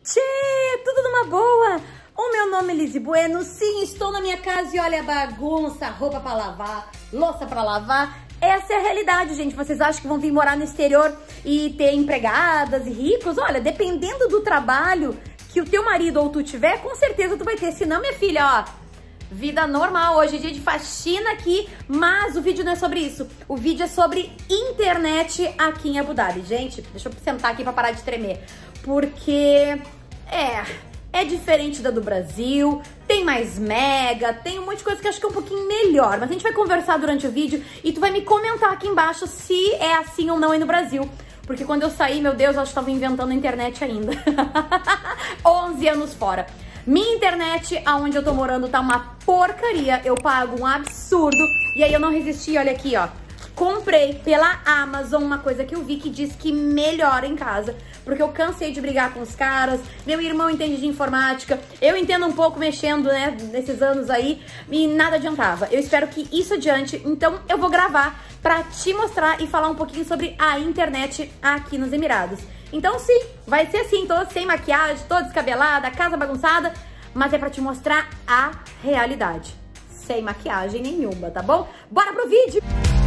Tchê, tudo numa boa? O meu nome é Lizzy Bueno, sim, estou na minha casa e olha a bagunça, roupa pra lavar, louça pra lavar. Essa é a realidade, gente. Vocês acham que vão vir morar no exterior e ter empregadas e ricos? Olha, dependendo do trabalho que o teu marido ou tu tiver, com certeza tu vai ter. Se não, minha filha, ó, vida normal. Hoje é dia de faxina aqui, mas o vídeo não é sobre isso. O vídeo é sobre internet aqui em Abu Dhabi. Gente, deixa eu sentar aqui pra parar de tremer. Porque é diferente da do Brasil, tem mais mega, tem um monte de coisa que eu acho que é um pouquinho melhor. Mas a gente vai conversar durante o vídeo e tu vai me comentar aqui embaixo se é assim ou não aí no Brasil. Porque quando eu saí, meu Deus, eu acho que tava inventando a internet ainda. 11 anos fora. Minha internet, aonde eu tô morando, tá uma porcaria. Eu pago um absurdo. E aí eu não resisti, olha aqui, ó. Comprei pela Amazon uma coisa que eu vi que diz que melhora em casa. Porque eu cansei de brigar com os caras. Meu irmão entende de informática. Eu entendo um pouco mexendo, né, nesses anos aí. E nada adiantava. Eu espero que isso adiante. Então eu vou gravar pra te mostrar e falar um pouquinho sobre a internet aqui nos Emirados. Então sim, vai ser assim, tô sem maquiagem, tô descabelada, casa bagunçada. Mas é pra te mostrar a realidade. Sem maquiagem nenhuma, tá bom? Bora pro vídeo!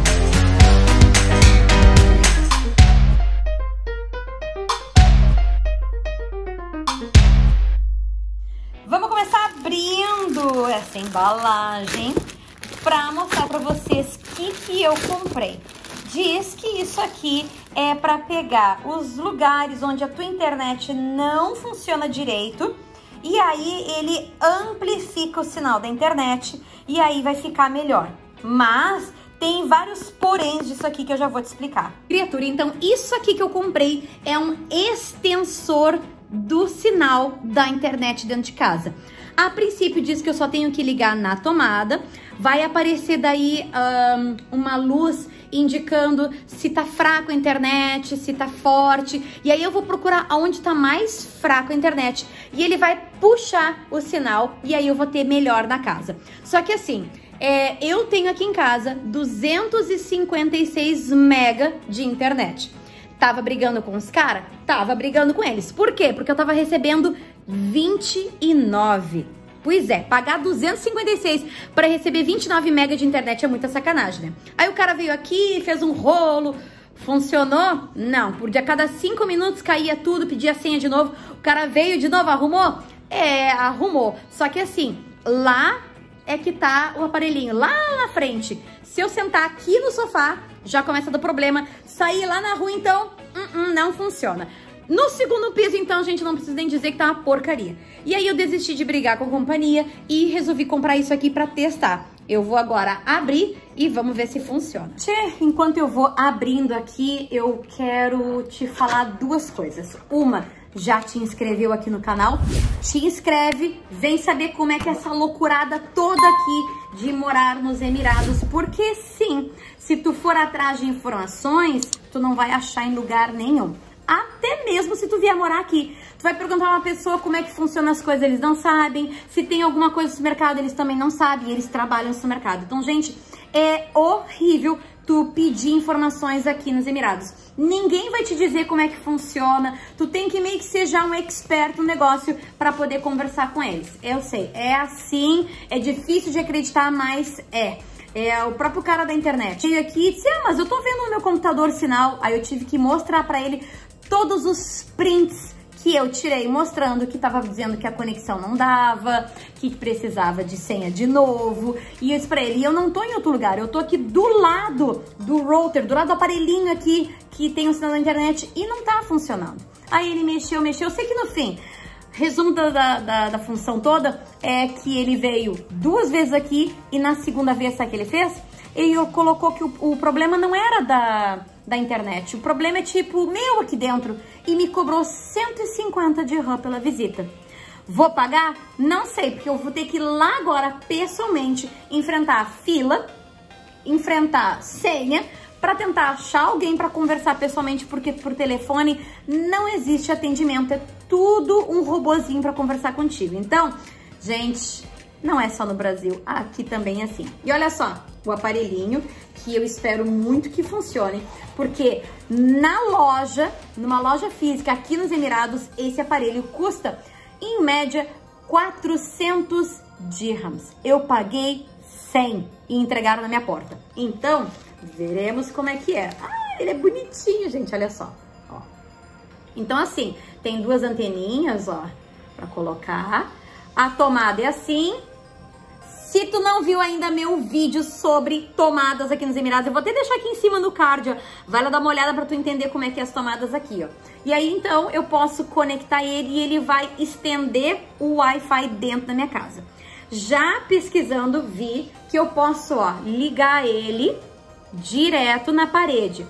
Vamos começar abrindo essa embalagem para mostrar para vocês o que eu comprei. Diz que isso aqui é para pegar os lugares onde a tua internet não funciona direito e aí ele amplifica o sinal da internet e aí vai ficar melhor. Mas tem vários poréns disso aqui que eu já vou te explicar. Criatura, então isso aqui que eu comprei é um extensor do sinal da internet dentro de casa. A princípio diz que eu só tenho que ligar na tomada, vai aparecer daí uma luz indicando se tá fraco a internet, se tá forte, e aí eu vou procurar aonde tá mais fraco a internet, e ele vai puxar o sinal, e aí eu vou ter melhor na casa. Só que assim, eu tenho aqui em casa 256 mega de internet. Tava brigando com os caras? Tava brigando com eles. Por quê? Porque eu tava recebendo 29. Pois é, pagar 256 para receber 29 mega de internet é muita sacanagem, né? Aí o cara veio aqui, fez um rolo, funcionou? Não, porque a cada 5 minutos caía tudo, pedia a senha de novo. O cara veio de novo, arrumou? Arrumou. Só que assim, lá é que tá o aparelhinho, lá na frente. Se eu sentar aqui no sofá, já começa a dar problema. Sair lá na rua, então, não funciona. No segundo piso, então, gente, não precisa nem dizer que tá uma porcaria. E aí eu desisti de brigar com a companhia e resolvi comprar isso aqui pra testar. Eu vou agora abrir e vamos ver se funciona. Tchê, enquanto eu vou abrindo aqui, eu quero te falar duas coisas. Uma, já te inscreveu aqui no canal? Te inscreve, vem saber como é que é essa loucurada toda aqui de morar nos Emirados. Porque sim, se tu for atrás de informações, tu não vai achar em lugar nenhum. Até mesmo se tu vier morar aqui. Tu vai perguntar a uma pessoa como é que funcionam as coisas, eles não sabem. Se tem alguma coisa no supermercado, eles também não sabem. Eles trabalham no supermercado. Então, gente, é horrível tu pedir informações aqui nos Emirados. Ninguém vai te dizer como é que funciona. Tu tem que meio que ser já um expert no negócio para poder conversar com eles. Eu sei, é assim, é difícil de acreditar, mas é o próprio cara da internet. Cheguei aqui e disse, mas eu tô vendo no meu computador sinal. Aí eu tive que mostrar para ele todos os prints que eu tirei, mostrando que tava dizendo que a conexão não dava, que precisava de senha de novo. E eu disse pra ele, e eu não tô em outro lugar, eu tô aqui do lado do router, do lado do aparelhinho aqui, que tem o sinal da internet, e não tá funcionando. Aí ele mexeu, eu sei que no fim, resumo da função toda, é que ele veio 2 vezes aqui, e na segunda vez, sabe o que ele fez? Ele colocou que o problema não era da internet, o problema é tipo meu aqui dentro, e me cobrou 150 dirham pela visita. Vou pagar? Não sei, porque eu vou ter que ir lá agora, pessoalmente, enfrentar a fila, enfrentar senha, para tentar achar alguém para conversar pessoalmente, porque por telefone não existe atendimento, é tudo um robozinho para conversar contigo. Então, gente, Não é só no Brasil, aqui também é assim. E olha só, o aparelhinho que eu espero muito que funcione, porque numa loja física aqui nos Emirados, esse aparelho custa, em média, 400 dirhams. Eu paguei 100 e entregaram na minha porta. Então, veremos como é que é. Ah, ele é bonitinho, gente, olha só. Ó. Então, assim, tem duas anteninhas, ó, pra colocar. A tomada é assim. Se tu não viu ainda meu vídeo sobre tomadas aqui nos Emirados, eu vou até deixar aqui em cima no card, ó. Vai lá dar uma olhada pra tu entender como é que é as tomadas aqui, ó. E aí, então, eu posso conectar ele e ele vai estender o Wi-Fi dentro da minha casa. Já pesquisando, vi que eu posso, ó, ligar ele direto na parede.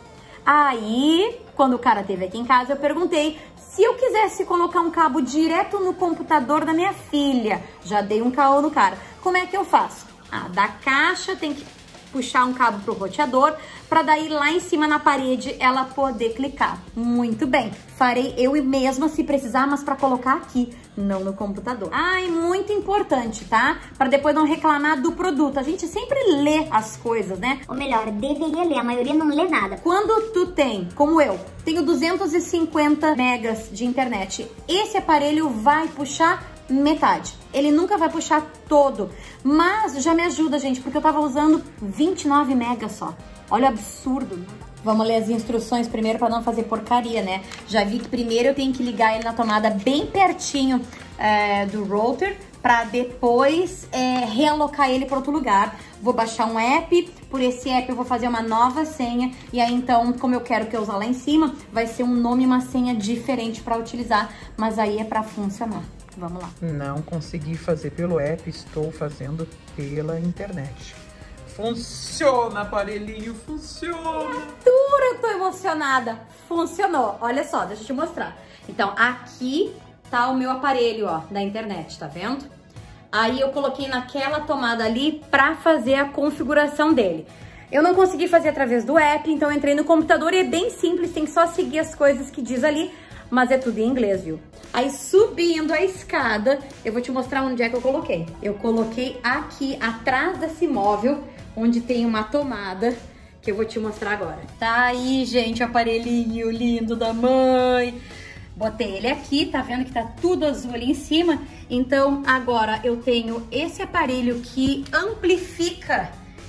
Aí, quando o cara esteve aqui em casa, eu perguntei se eu quisesse colocar um cabo direto no computador da minha filha. Já dei um caô no cara. Como é que eu faço? Ah, da caixa tem que puxar um cabo pro roteador para daí lá em cima na parede ela poder clicar. Muito bem, farei eu mesma se precisar, mas para colocar aqui, não no computador. Ah, e muito importante, tá? Para depois não reclamar do produto. A gente sempre lê as coisas, né? Ou melhor, deveria ler, a maioria não lê nada. Quando tu tem, como eu, tenho 250 megas de internet, esse aparelho vai puxar metade. Ele nunca vai puxar todo, mas já me ajuda, gente, porque eu tava usando 29 megas só. Olha o absurdo. Vamos ler as instruções primeiro para não fazer porcaria, né? Já vi que primeiro eu tenho que ligar ele na tomada bem pertinho do router para depois realocar ele para outro lugar. Vou baixar um app, por esse app eu vou fazer uma nova senha e aí então, como eu quero que eu usar lá em cima, vai ser um nome e uma senha diferente para utilizar, mas aí é para funcionar. Vamos lá. Não consegui fazer pelo app, estou fazendo pela internet. Funciona, aparelhinho, funciona! Eu tô emocionada. Funcionou. Olha só, deixa eu te mostrar. Então, aqui tá o meu aparelho, ó, da internet, tá vendo? Aí eu coloquei naquela tomada ali pra fazer a configuração dele. Eu não consegui fazer através do app, então eu entrei no computador e é bem simples, tem que só seguir as coisas que diz ali, mas é tudo em inglês, viu? Aí subindo a escada, eu vou te mostrar onde é que eu coloquei. Eu coloquei aqui atrás desse móvel, onde tem uma tomada, que eu vou te mostrar agora. Tá aí, gente, o aparelhinho lindo da mãe. Botei ele aqui, tá vendo que tá tudo azul ali em cima? Então agora eu tenho esse aparelho que amplifica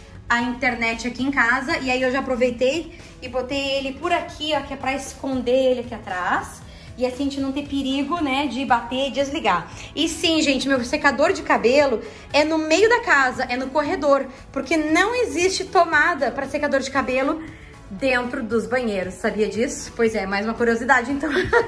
a internet aqui em casa. E aí eu já aproveitei e botei ele por aqui, ó, que é pra esconder ele aqui atrás. E assim a gente não ter perigo, né, de bater e desligar. E sim, gente, meu secador de cabelo é no meio da casa, é no corredor. Porque não existe tomada para secador de cabelo dentro dos banheiros. Sabia disso? Pois é, mais uma curiosidade, então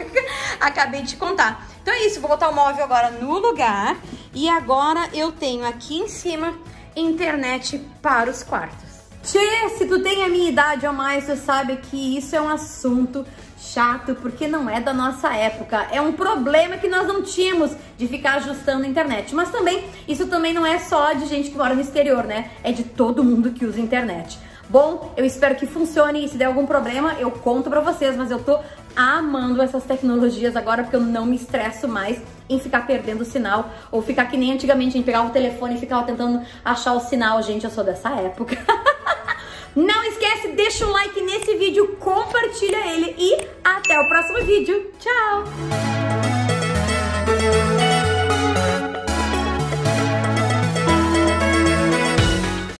acabei de te contar. Então é isso, vou botar o móvel agora no lugar. E agora eu tenho aqui em cima internet para os quartos. Tchê, se tu tem a minha idade ou mais, tu sabe que isso é um assunto chato, porque não é da nossa época. É um problema que nós não tínhamos de ficar ajustando a internet. Mas também, isso também não é só de gente que mora no exterior, né? É de todo mundo que usa internet. Bom, eu espero que funcione e se der algum problema, eu conto pra vocês, mas eu tô amando essas tecnologias agora porque eu não me estresso mais em ficar perdendo o sinal ou ficar que nem antigamente, a gente pegava o telefone e ficava tentando achar o sinal. Gente, eu sou dessa época. Não esquece, deixa um like nesse vídeo, compartilha ele e até o próximo vídeo. Tchau!